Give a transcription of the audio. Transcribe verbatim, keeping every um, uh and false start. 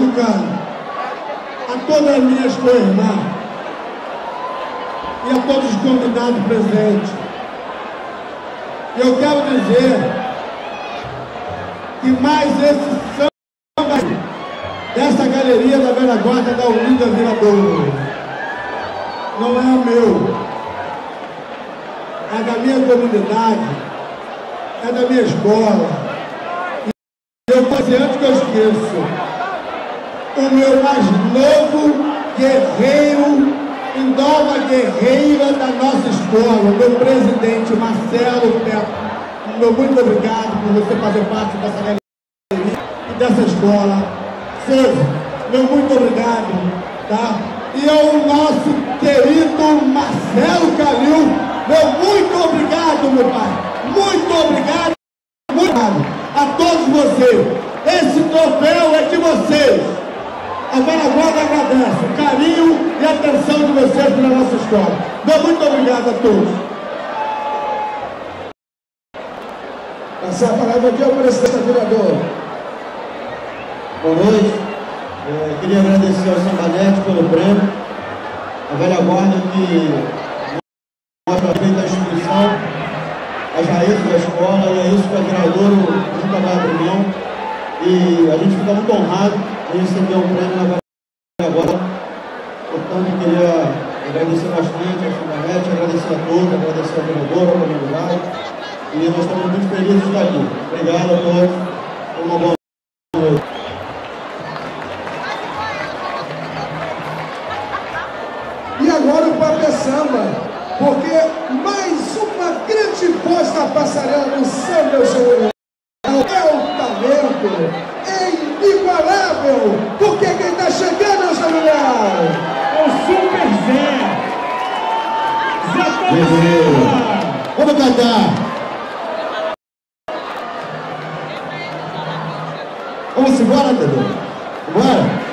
Pernambucano, a todas as minhas co-irmãs e a todos os convidados presentes. Eu quero dizer que mais esse samba dessa galeria da velha guarda da Unida Vila Douro não é o meu, é da minha comunidade, é da minha escola. E eu faço antes que eu esqueça, o meu mais novo guerreiro e nova guerreira da nossa escola, o meu presidente Marcelo Pepe. Meu muito obrigado por você fazer parte dessa galeria e dessa escola. Souza, meu muito obrigado, tá? E ao nosso querido Marcelo Calil, meu muito obrigado, meu pai. Muito obrigado, muito obrigado a todos vocês. Esse troféu é de vocês. A Velha Guarda agradece o carinho e a atenção de vocês pela nossa escola. Meu muito obrigado a todos. Passar a palavra aqui ao presidente da vereadora. Boa noite. É, queria agradecer ao Sambanete pelo prêmio, a Velha Guarda que mostra feita a instituição, as raízes da escola, e é isso que a vereadora nunca vai abrir mão. E a gente fica muito honrado em receber um prêmio na Velha Guarda. Portanto, queria agradecer bastante ao Sambanete, agradecer a todos, agradecer a vereadora, ao comunidade. E nós estamos muito felizes de estar aqui. Obrigado a todos. Uma boa noite. E agora o papo é samba, porque mais uma grande voz na passarela do samba, meu senhor. É o talento, é inigualável, porque quem está chegando, seu Julião, é o Super Zé. Zé Beleza. Vamos cantar. Vamos embora, Dedê? Bora?